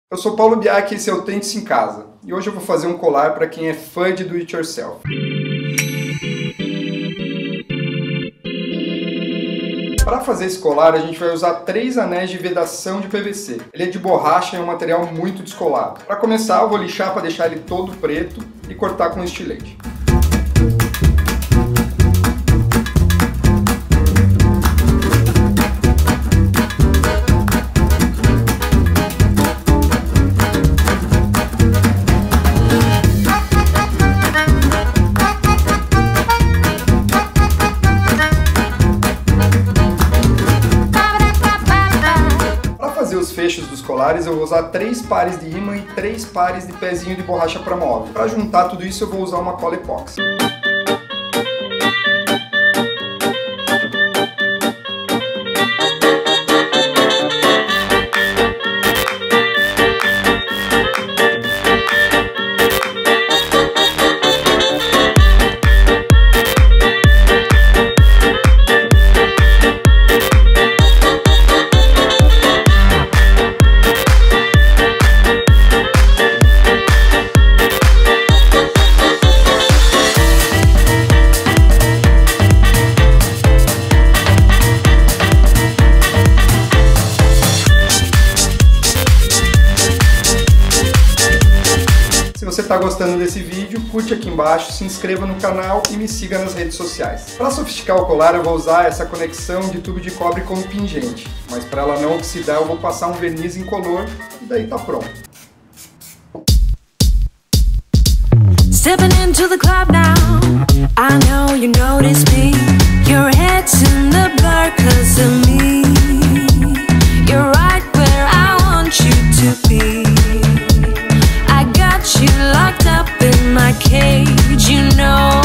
Eu sou Paulo Biak e esse é o Tente-se em Casa. E hoje eu vou fazer um colar para quem é fã de do it yourself. Para fazer esse colar, a gente vai usar 3 anéis de vedação de PVC. Ele é de borracha e é um material muito descolado. Para começar, eu vou lixar para deixar ele todo preto e cortar com estilete. Os fechos dos colares eu vou usar 3 pares de ímã e 3 pares de pezinho de borracha para móvel. Para juntar tudo isso eu vou usar uma cola epóxi. Se você está gostando desse vídeo, curte aqui embaixo, se inscreva no canal e me siga nas redes sociais. Para sofisticar o colar eu vou usar essa conexão de tubo de cobre como pingente, mas para ela não oxidar eu vou passar um verniz incolor e daí tá pronto. Stepping into the club now, I know you notice me. Your head's in the blur 'cause of me. You're right where I want you to be. I got you locked up in my cage, you know.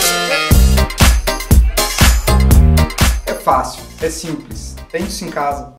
É fácil, é simples. Tente-se em casa.